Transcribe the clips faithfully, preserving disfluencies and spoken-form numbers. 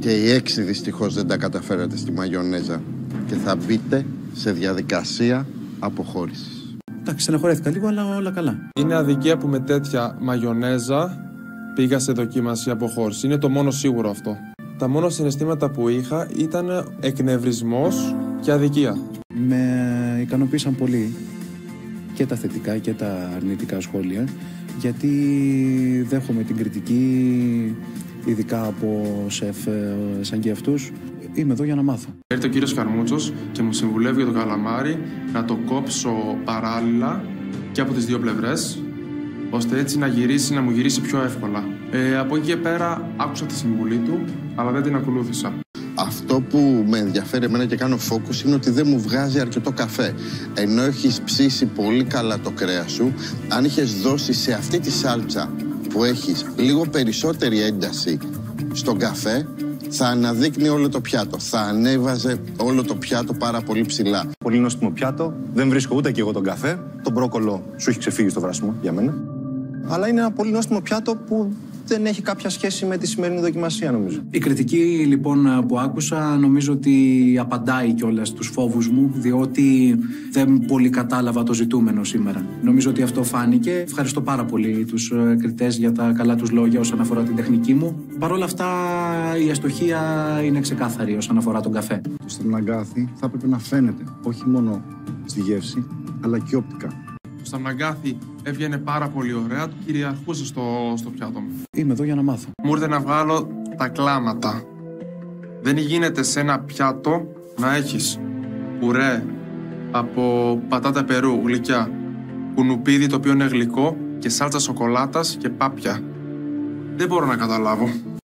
Και οι έξι δυστυχώς δεν τα καταφέρατε στη μαγιονέζα και θα μπείτε σε διαδικασία αποχώρησης. Εντάξει, στεναχωρέθηκα λίγο, αλλά όλα καλά. Είναι αδικία που με τέτοια μαγιονέζα πήγα σε δοκίμαση αποχώρηση. Είναι το μόνο σίγουρο αυτό. Τα μόνα συναισθήματα που είχα ήταν εκνευρισμός και αδικία. Με ικανοποίησαν πολύ και τα θετικά και τα αρνητικά σχόλια, γιατί δέχομαι την κριτική, ειδικά από σεφ σαν και αυτούς. Είμαι εδώ για να μάθω. Έρχεται ο κύριος Καρμούτσος και μου συμβουλεύει για το καλαμάρι να το κόψω παράλληλα και από τις δύο πλευρές, ώστε έτσι να γυρίσει, να μου γυρίσει πιο εύκολα. Ε, από εκεί και πέρα άκουσα τη συμβουλή του, αλλά δεν την ακολούθησα. Αυτό που με ενδιαφέρει εμένα και κάνω focus είναι ότι δεν μου βγάζει αρκετό καφέ. Ενώ έχεις ψήσει πολύ καλά το κρέας σου, αν είχες δώσει σε αυτή τη σάλτσα που έχεις λίγο περισσότερη ένταση στον καφέ, θα αναδείκνει όλο το πιάτο. Θα ανέβαζε όλο το πιάτο πάρα πολύ ψηλά. Πολύ νόστιμο πιάτο. Δεν βρίσκω ούτε και εγώ τον καφέ. Το μπρόκολο σου έχει ξεφύγει στο βράσιμο για μένα. Αλλά είναι ένα πολύ νόστιμο πιάτο που δεν έχει κάποια σχέση με τη σημερινή δοκιμασία, νομίζω. Η κριτική λοιπόν που άκουσα νομίζω ότι απαντάει κιόλας στους φόβους μου, διότι δεν πολύ κατάλαβα το ζητούμενο σήμερα. Νομίζω ότι αυτό φάνηκε. Ευχαριστώ πάρα πολύ τους κριτές για τα καλά τους λόγια όσον αφορά την τεχνική μου. Παρ' όλα αυτά η αστοχία είναι ξεκάθαρη όσον αφορά τον καφέ. Το στριμναγκάθι θα έπρεπε να φαίνεται όχι μόνο στη γεύση, αλλά και όπτικα. Το σταμναγκάθι έβγαινε πάρα πολύ ωραία, του κυριαρχούσε στο, στο πιάτο μου. Είμαι εδώ για να μάθω. Μου ήρθε να βγάλω τα κλάματα. Δεν γίνεται σε ένα πιάτο να έχεις πουρέ από πατάτα Περού, γλυκιά, κουνουπίδι το οποίο είναι γλυκό και σάλτσα σοκολάτας και πάπια. Δεν μπορώ να καταλάβω.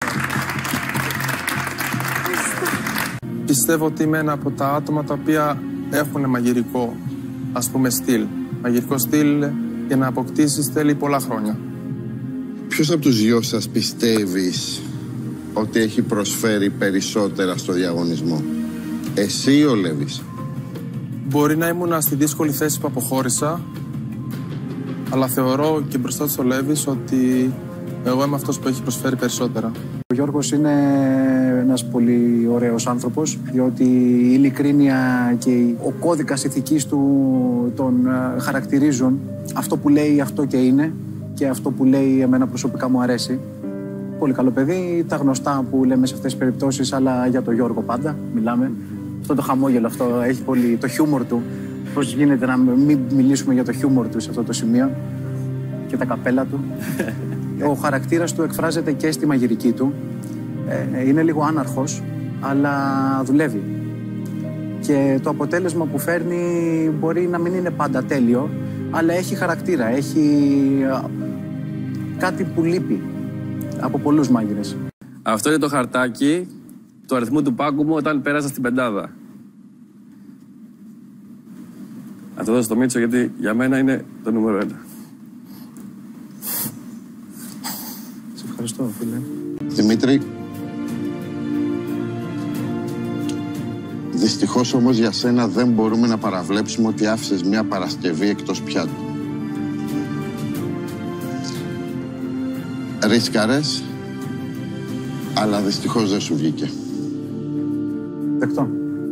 Πιστεύω ότι είμαι ένα από τα άτομα τα οποία έχουν μαγειρικό, ας πούμε, στυλ. Μαγειρικό στυλ για να αποκτήσεις θέλει πολλά χρόνια. Ποιος από τους δυο σας πιστεύεις ότι έχει προσφέρει περισσότερα στο διαγωνισμό? Εσύ ή ο Λέβης? Μπορεί να ήμουν στη δύσκολη θέση που αποχώρησα, αλλά θεωρώ και μπροστά στο Λέβης ότι εγώ είμαι αυτός που έχει προσφέρει περισσότερα. Ο Γιώργος είναι ένας πολύ ωραίος άνθρωπος, διότι η ειλικρίνεια και ο κώδικας ηθικής του τον χαρακτηρίζουν. Αυτό που λέει αυτό και είναι, και αυτό που λέει εμένα προσωπικά μου αρέσει. Πολύ καλό παιδί, τα γνωστά που λέμε σε αυτές τις περιπτώσεις, αλλά για τον Γιώργο πάντα μιλάμε. Αυτό το χαμόγελο, αυτό έχει πολύ το χιούμορ του. Πώς γίνεται να μην μιλήσουμε για το χιούμορ του σε αυτό το σημείο και τα καπέλα του. Ο χαρακτήρας του εκφράζεται και στη μαγειρική του. Ε, είναι λίγο άναρχος, αλλά δουλεύει. Και το αποτέλεσμα που φέρνει μπορεί να μην είναι πάντα τέλειο, αλλά έχει χαρακτήρα, έχει κάτι που λείπει από πολλούς μάγειρες. Αυτό είναι το χαρτάκι του αριθμού του πάγκου μου όταν πέρασα στην πεντάδα. Να το δώσω στο Μίτσο γιατί για μένα είναι το νούμερο ένα. Σε ευχαριστώ, φίλε. Δημήτρη, δυστυχώς όμως για σένα δεν μπορούμε να παραβλέψουμε ότι άφησες μια Παρασκευή εκτός πιάτου. Ρίσκαρες, αλλά δυστυχώς δεν σου βγήκε. Δεκτό.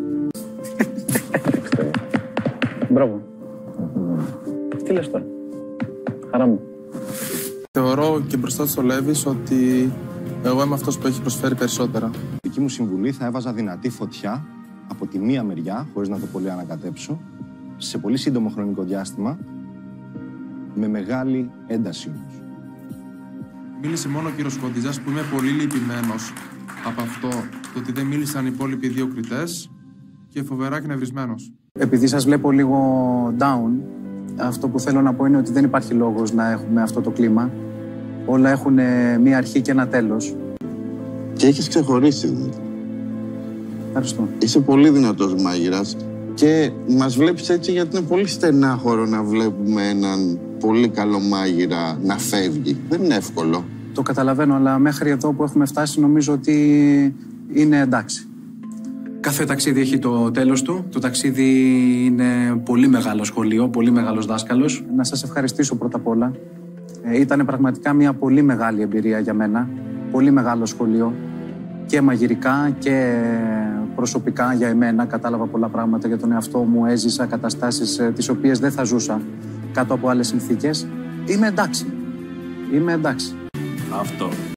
Μπράβο. Τι λες τώρα? Χαρά μου. Θεωρώ και μπροστά στο Λέβης ότι εγώ είμαι αυτός που έχει προσφέρει περισσότερα. Η δική μου συμβουλή θα έβαζα δυνατή φωτιά από τη μία μεριά, χωρίς να το πολύ ανακατέψω, σε πολύ σύντομο χρονικό διάστημα, με μεγάλη ένταση όμως. Μίλησε μόνο ο κύριος Κοντιζάς που είμαι πολύ λυπημένος από αυτό, το ότι δεν μίλησαν οι υπόλοιποι δύο κριτές και φοβερά εκνευρισμένος. Επειδή σας βλέπω λίγο down, αυτό που θέλω να πω είναι ότι δεν υπάρχει λόγος να έχουμε αυτό το κλίμα. Όλα έχουν μία αρχή και ένα τέλος. Και έχεις ξεχωρίσει, Δημήτρη. Ευχαριστώ. Είσαι πολύ δυνατός μάγειρας και μας βλέπεις έτσι γιατί είναι πολύ στενάχωρο να βλέπουμε έναν πολύ καλό μάγειρα να φεύγει. Δεν είναι εύκολο. Το καταλαβαίνω, αλλά μέχρι εδώ που έχουμε φτάσει νομίζω ότι είναι εντάξει. Κάθε ταξίδι έχει το τέλος του. Το ταξίδι είναι πολύ μεγάλο σχολείο, πολύ μεγάλος δάσκαλος. Να σας ευχαριστήσω πρώτα απ' όλα. Ε, ήταν πραγματικά μια πολύ μεγάλη εμπειρία για μένα. Πολύ μεγάλο σχολείο. και μαγειρικά και προσωπικά για εμένα. Κατάλαβα πολλά πράγματα για τον εαυτό μου, έζησα καταστάσεις ε, τις οποίες δεν θα ζούσα κάτω από άλλες συνθήκες. Είμαι εντάξει. Είμαι εντάξει. Αυτό.